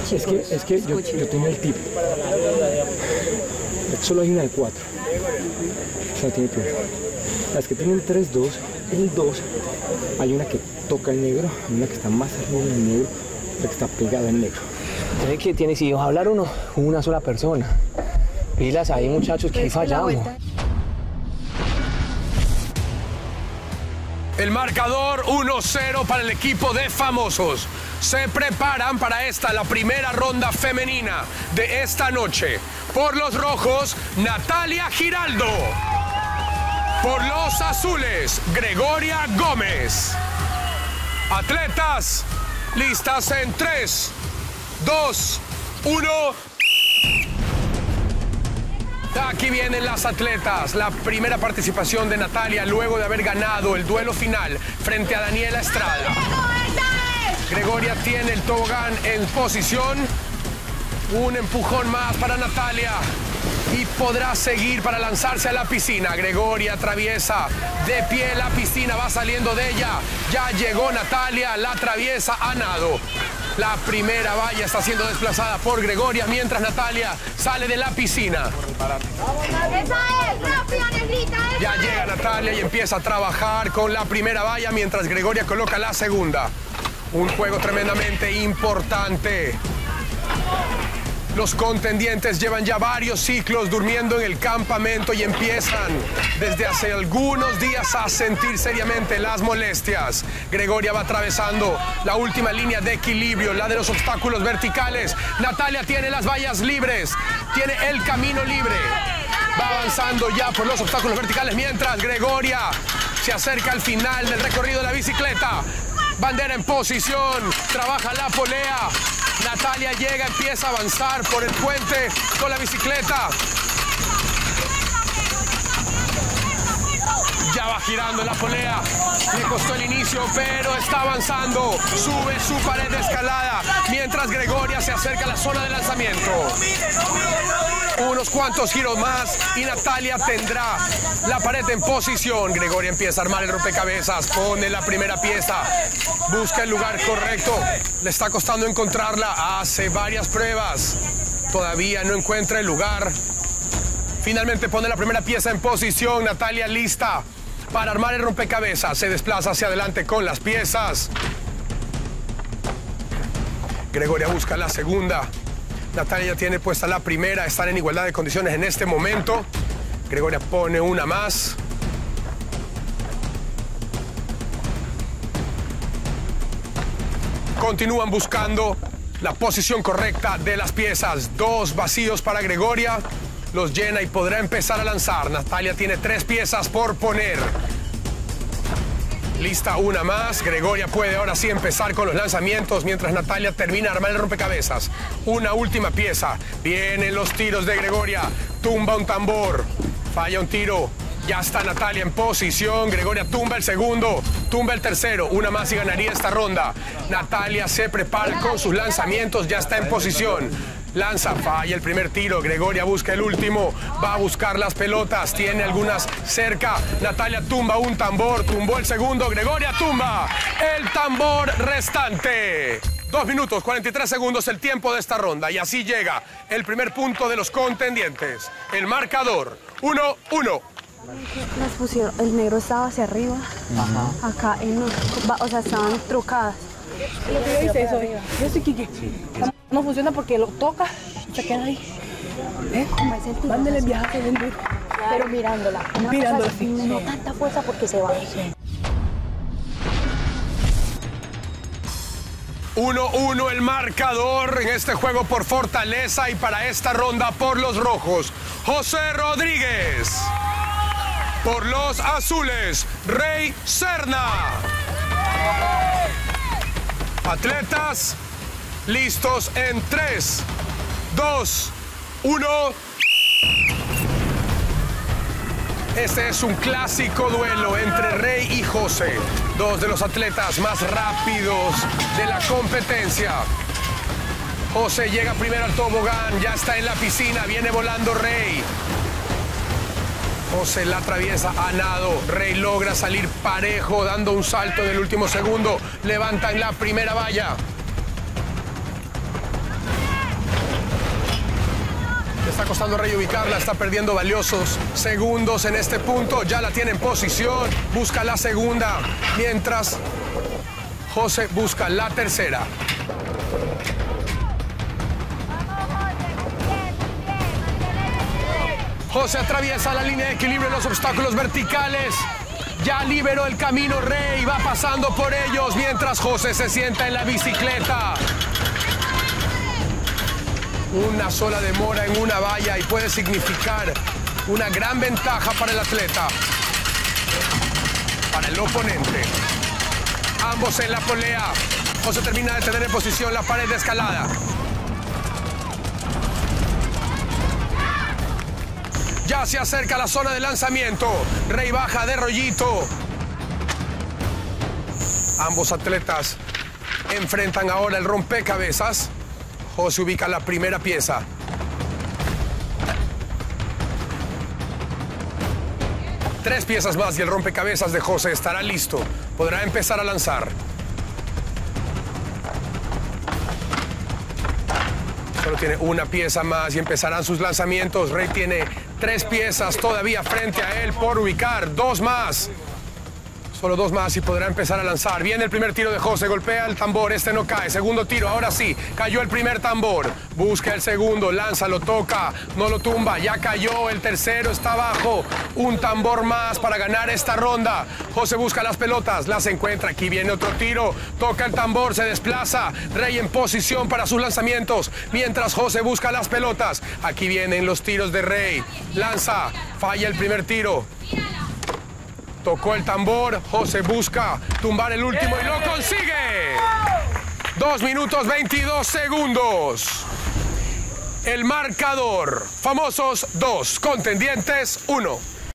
Es que yo tengo el tip. Solo hay una de 4. O sea, tiene que... Las que tienen 3-2, el 2, hay una que toca el negro, una que está más arriba del negro, la que está pegada al negro. Tiene que, si vas a hablar uno, una sola persona. Pilas ahí, muchachos, que ahí fallamos. El marcador 1-0 para el equipo de Famosos. Se preparan para la primera ronda femenina de esta noche. Por los rojos, Natalia Giraldo. Por los azules, Gregoria Gómez. Atletas, listas en 3, 2, 1. Aquí vienen las atletas. La primera participación de Natalia luego de haber ganado el duelo final frente a Daniela Estrada. Gregoria tiene el tobogán en posición. Un empujón más para Natalia. Y podrá seguir para lanzarse a la piscina. Gregoria atraviesa de pie la piscina, va saliendo de ella. Ya llegó Natalia, la atraviesa a nado. La primera valla está siendo desplazada por Gregoria mientras Natalia sale de la piscina. Ya llega Natalia y empieza a trabajar con la primera valla mientras Gregoria coloca la segunda. Un juego tremendamente importante. Los contendientes llevan ya varios ciclos durmiendo en el campamento y empiezan desde hace algunos días a sentir seriamente las molestias. Gregoria va atravesando la última línea de equilibrio, la de los obstáculos verticales. Natalia tiene las vallas libres, tiene el camino libre. Va avanzando ya por los obstáculos verticales mientras Gregoria se acerca al final del recorrido de la bicicleta. Bandera en posición, trabaja la polea. Natalia llega, empieza a avanzar por el puente con la bicicleta. Ya va girando la polea. Le costó el inicio, pero está avanzando. Sube su pared de escalada mientras Gregoria se acerca a la zona de lanzamiento. Unos cuantos giros más y Natalia tendrá la pared en posición. Gregoria empieza a armar el rompecabezas, pone la primera pieza, busca el lugar correcto. Le está costando encontrarla, hace varias pruebas. Todavía no encuentra el lugar. Finalmente pone la primera pieza en posición. Natalia lista para armar el rompecabezas. Se desplaza hacia adelante con las piezas. Gregoria busca la segunda. Natalia ya tiene puesta la primera. Están en igualdad de condiciones en este momento. Gregoria pone una más. Continúan buscando la posición correcta de las piezas. 2 vacíos para Gregoria. Los llena y podrá empezar a lanzar. Natalia tiene 3 piezas por poner. Lista una más. Gregoria puede ahora sí empezar con los lanzamientos mientras Natalia termina de armar el rompecabezas. Una última pieza. Vienen los tiros de Gregoria. Tumba un tambor. Falla un tiro. Ya está Natalia en posición. Gregoria tumba el segundo. Tumba el tercero. Una más y ganaría esta ronda. Natalia se prepara con sus lanzamientos. Ya está en posición. Lanza, falla el primer tiro. Gregoria busca el último. Va a buscar las pelotas. Tiene algunas cerca. Natalia tumba un tambor. Tumbó el segundo. Gregoria tumba el tambor restante. 2 minutos, 43 segundos el tiempo de esta ronda. Y así llega el primer punto de los contendientes. El marcador, 1-1. Las pusieron, el negro estaba hacia arriba. Ajá. Acá, o sea, estaban trucadas. Lo que dice eso, yo soy Kiki. No funciona porque lo toca, se queda ahí. Mándele el viaje bien duro. Pero mirándola. Mirándola, sí. No tanta fuerza porque se va. 1-1 el marcador en este juego por Fortaleza y para esta ronda por los rojos, José Rodríguez. Por los azules, Rey Serna. Atletas, listos en 3, 2, 1. Este es un clásico duelo entre Rey y José, 2 de los atletas más rápidos de la competencia. José llega primero al tobogán, ya está en la piscina, viene volando Rey. José la atraviesa a nado. Rey logra salir parejo, dando un salto en el último segundo. Levantan la primera valla. costando a Rey ubicarla, está perdiendo valiosos segundos en este punto. Ya la tiene en posición, busca la segunda, mientras José busca la tercera. José atraviesa la línea de equilibrio en los obstáculos verticales. Ya liberó el camino Rey, va pasando por ellos mientras José se sienta en la bicicleta. Una sola demora en una valla y puede significar una gran ventaja para el atleta, para el oponente. Ambos en la polea. José termina de tener en posición la pared de escalada. Ya se acerca a la zona de lanzamiento. Rey baja de rollito. Ambos atletas enfrentan ahora el rompecabezas. José ubica la primera pieza. Tres piezas más y el rompecabezas de José estará listo. Podrá empezar a lanzar. Solo tiene una pieza más y empezarán sus lanzamientos. Rey tiene 3 piezas todavía frente a él por ubicar. 2 más. Solo 2 más y podrá empezar a lanzar. Viene el primer tiro de José, golpea el tambor, este no cae. Segundo tiro, ahora sí, cayó el primer tambor. Busca el segundo, lanza, lo toca, no lo tumba, ya cayó. El tercero está abajo. Un tambor más para ganar esta ronda. José busca las pelotas, las encuentra. Aquí viene otro tiro, toca el tambor, se desplaza. Rey en posición para sus lanzamientos, mientras José busca las pelotas. Aquí vienen los tiros de Rey. Lanza, falla el primer tiro. Tocó el tambor, José busca tumbar el último y lo consigue. 2 minutos 22 segundos. El marcador, Famosos 2, Contendientes 1.